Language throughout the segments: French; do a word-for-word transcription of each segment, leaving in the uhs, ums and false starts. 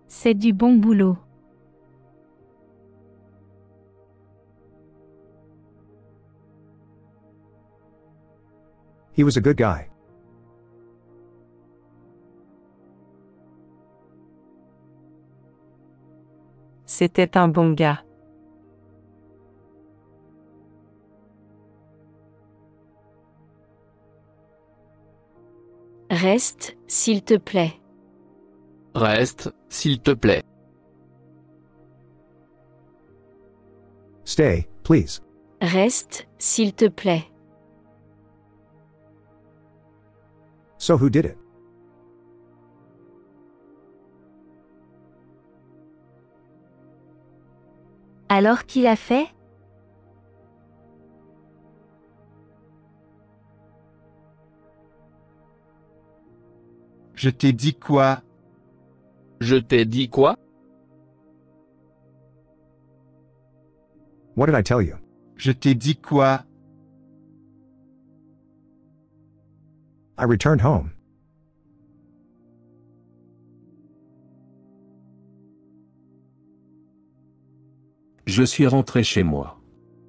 C'est du bon boulot. He was a good guy. C'était un bon gars. Reste, s'il te plaît. Reste, s'il te plaît. Stay, please. Reste, s'il te plaît. So who did it? Alors qui l'a fait? Je t'ai dit quoi? Je t'ai dit quoi? What did I tell you? Je t'ai dit quoi? I returned home. Je suis rentré chez moi.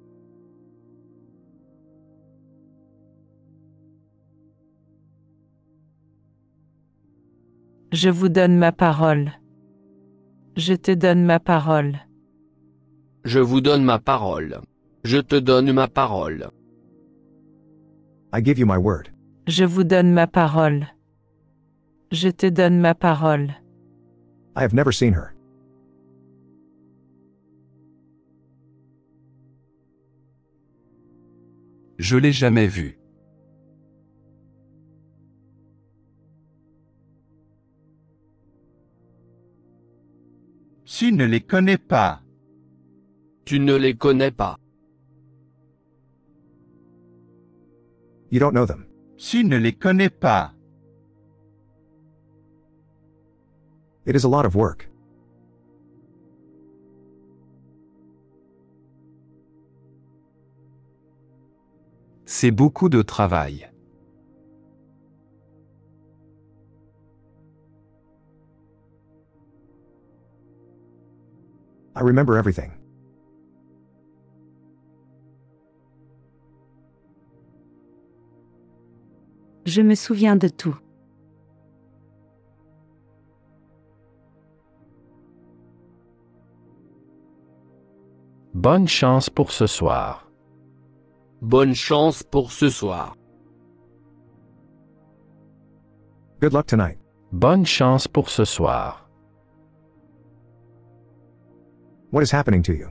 Je vous donne ma parole. Je te donne ma parole. Je vous donne ma parole. Je te donne ma parole. I give you my word. Je vous donne ma parole. Je te donne ma parole. I have never seen her. Je l'ai jamais vue. Tu ne les connais pas. Tu ne les connais pas. You don't know them. Tu ne les connais pas. It is a lot of work. C'est beaucoup de travail. I remember everything. Je me souviens de tout. Bonne chance pour ce soir. Bonne chance pour ce soir. Good luck tonight. Bonne chance pour ce soir. What is happening to you?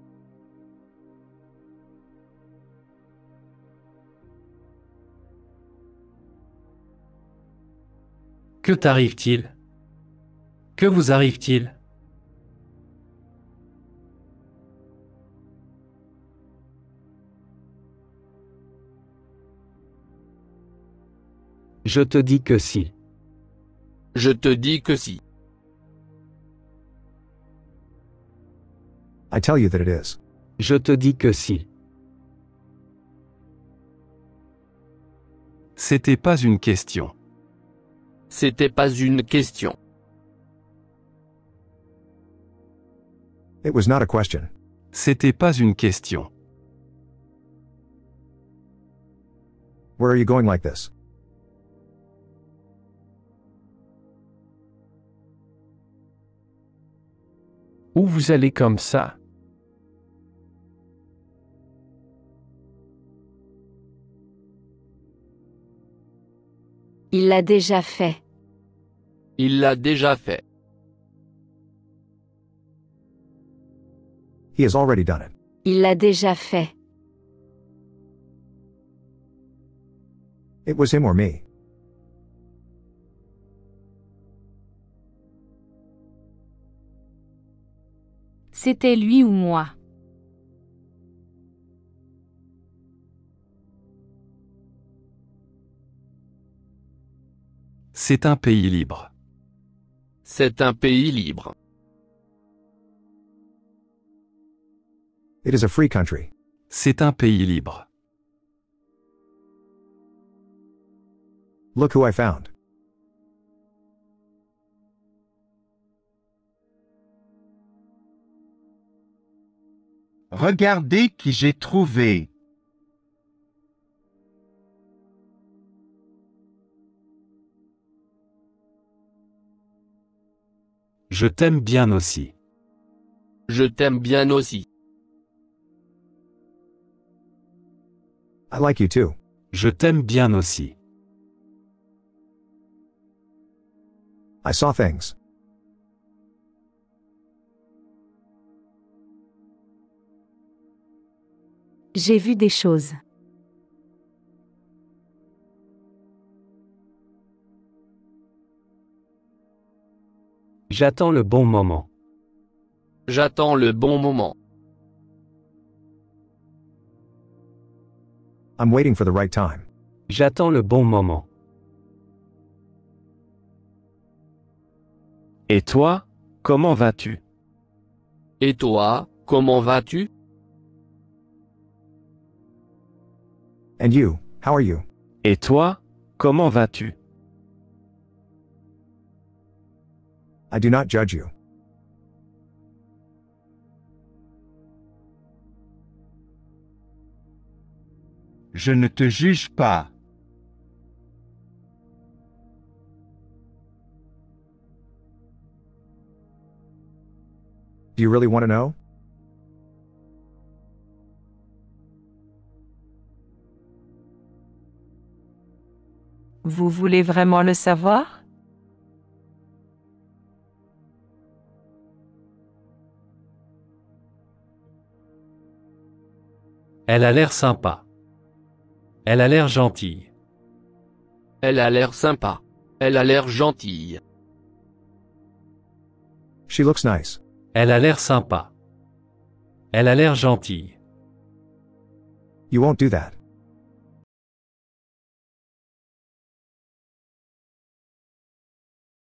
Que t'arrive-t-il? Que vous arrive-t-il? Je te dis que si. Je te dis que si. I tell you that it is. Je te dis que si. C'était pas une question. C'était pas une question. It was not a question. C'était pas une question. Where are you going like this? Où vous allez comme ça? Il l'a déjà fait. Il l'a déjà fait. He has already done it. Il l'a déjà fait. It was him or me. C'était lui ou moi. C'est un pays libre. C'est un pays libre. It is a free country. C'est un pays libre. Look who I found. Regardez qui j'ai trouvé. Je t'aime bien aussi. Je t'aime bien aussi. I like you too. Je t'aime bien aussi. I saw things. J'ai vu des choses. J'attends le bon moment. J'attends le bon moment. I'm waiting for the right time. J'attends le bon moment. Et toi, comment vas-tu? Et toi, comment vas-tu? And you, how are you? Et toi, comment vas-tu? I do not judge you. Je ne te juge pas. Do you really want to know? Vous voulez vraiment le savoir? Elle a l'air sympa. Elle a l'air gentille. Elle a l'air sympa. Elle a l'air gentille. She looks nice. Elle a l'air sympa. Elle a l'air gentille. You won't do that.